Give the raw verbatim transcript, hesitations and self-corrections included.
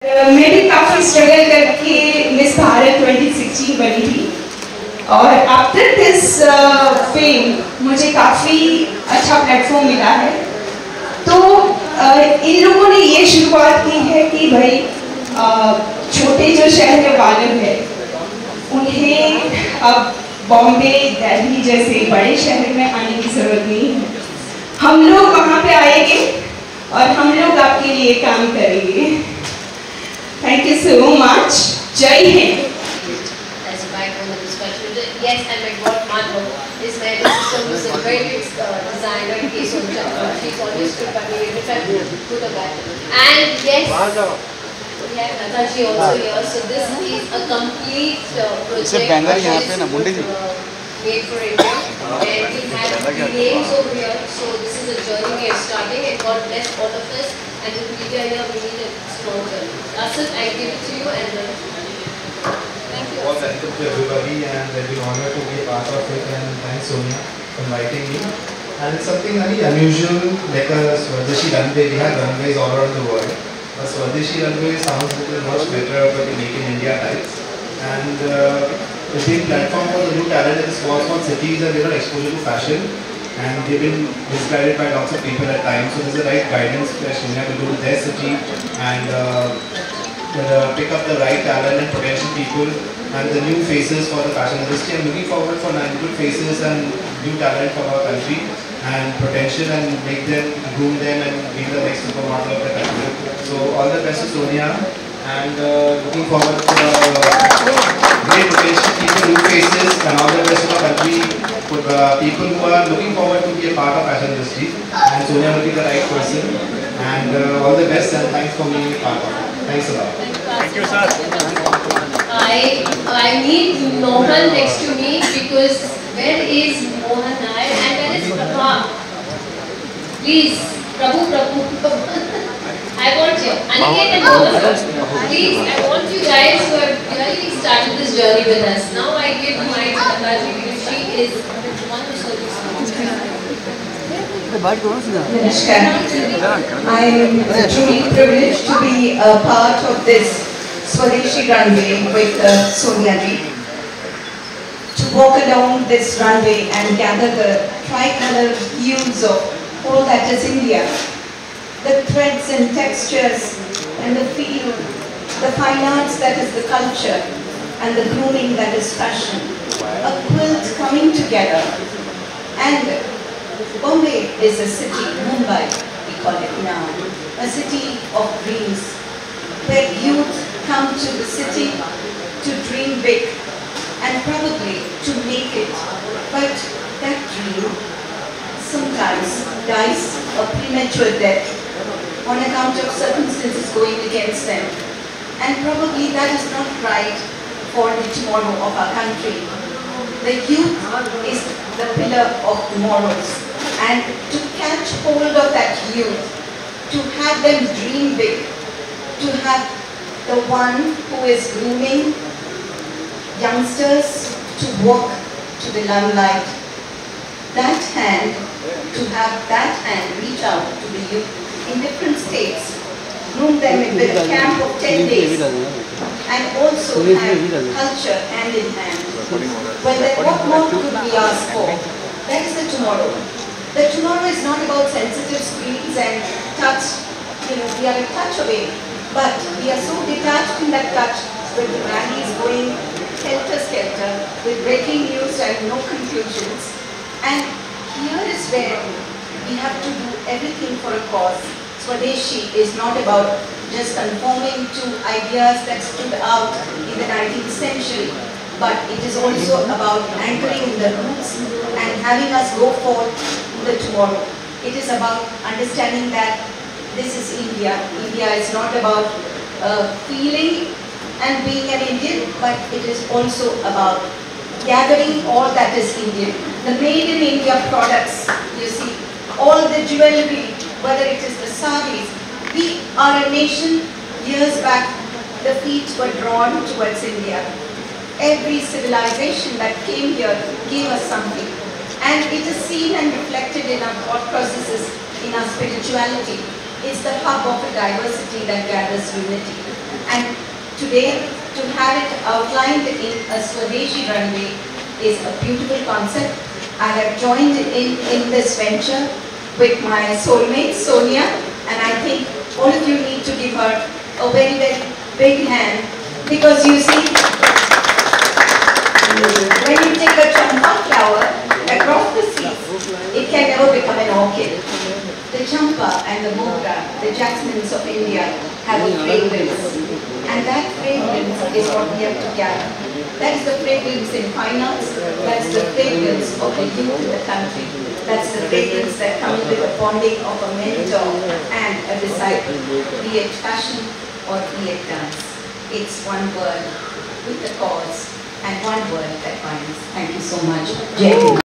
मैं भी काफ़ी स्ट्रगल करके मिस भारत twenty sixteen बनी थी और आफ्टर दिस फेम मुझे काफ़ी अच्छा प्लेटफॉर्म मिला है। तो uh, इन लोगों ने ये शुरुआत की है कि भाई uh, छोटे जो शहर वाले हैं उन्हें अब बॉम्बे दिल्ली जैसे बड़े शहर में आने की ज़रूरत नहीं है। हम लोग वहाँ पे आएंगे और हम लोग आपके लिए काम करेंगे। Thank you so much. Jai Hind. As a background of this question, yes, and my godmother is my sister, who's a very good uh, designer. In case of uh, she's always stood by me every time I put a bag. And yes, we have Nataji also here. So this is a complete uh, project which is uh, made for India, and we have names over here. So this is a journey we are starting, and God bless all of us. And the media here, we need a strong journey. Asad, I give it to you, and then thank you. Well, thank you to everybody, and I've been honored to be a part of it, and thanks Sonia for inviting me. And it's something very unusual, like a Swadeshi Runway. We have runways all around the world. A Swadeshi Runway sounds a little much better, but we make in India types. And uh, the big platform for the new talent in small, small cities and given exposure to fashion. And they've been misguided by lots of people at times. So there's the right guidance where Sonia will go to their city and uh, uh, pick up the right talent and potential people and the new faces for the fashion industry. I'm looking forward for nine good faces and new talent from our country and potential, and make them, groom them, and be the next supermodel of the country. So all the best to Sonia, and uh, looking forward to uh, great potential people, new faces, and all the best to our country. For uh, people who are looking forward to be a part of fashion industry, and Sonia will be the right person. And uh, all the best, and thanks for being a part of it. Thanks a lot. Thank you, sir. I I need Mohan next to me, because where is Mohan Nair and where is Prabha? Please, Prabhu, Prabhu. I want you, Aniket and both of us. Please, I want you guys who have really started this journey with us. Now I give the mic to Nataji, because she is one who's going to Namaskar. I am truly privileged to be a part of this Swadeshi Runway with uh, Sonia ji. To walk along this runway and gather the tricolor hues of all that is India. The threads and textures and the feel, the fine arts that is the culture, and the grooming that is fashion. A quilt coming together. And Bombay is a city, Mumbai we call it now, a city of dreams, where youth come to the city to dream big and probably to make it. But that dream sometimes dies a premature death on account of circumstances going against them. And probably that is not right for the tomorrow of our country. The youth is the pillar of morals, and to catch hold of that youth, to have them dream big, to have the one who is grooming youngsters to walk to the limelight, that hand, to have that hand reach out to the youth in different states, groom them with a camp of ten days, and also have culture hand in hand. Well, then what more could we ask for? That is the tomorrow. The tomorrow is not about sensitive screens and touch. You know, we are a touch away, but we are so detached in that touch with the rallies going helter-skelter, with breaking news and no conclusions. And here is where we have to do everything for a cause. Swadeshi is not about just conforming to ideas that stood out in the nineteenth century, but it is also about anchoring in the roots and having us go forth in the tomorrow. It is about understanding that this is India. India is not about uh, feeling and being an Indian, but it is also about gathering all that is Indian. The made in India products, you see, all the jewelry, whether it is the saris. We are a nation, years back, the feet were drawn towards India. Every civilization that came here gave us something. And it is seen and reflected in our thought processes, in our spirituality. It's the hub of a diversity that gathers unity. And today, to have it outlined in a Swadeshi Runway is a beautiful concept. I have joined in, in this venture with my soulmate, Sonia, and I think all of you need to give her a very, very big hand, because you see, when you take a champa flower across the seas, it can never become an orchid. The champa and the mogra, the jasmines of India, have a fragrance, and that fragrance is what we have to gather. That is the fragrance in fine arts, that's the fragrance of the youth in the country, that's the fragrance that comes with the bonding of a mentor and a disciple, be it fashion or be it dance. It's one word with the cause and one word that binds. Thank you so much. Jai Hind.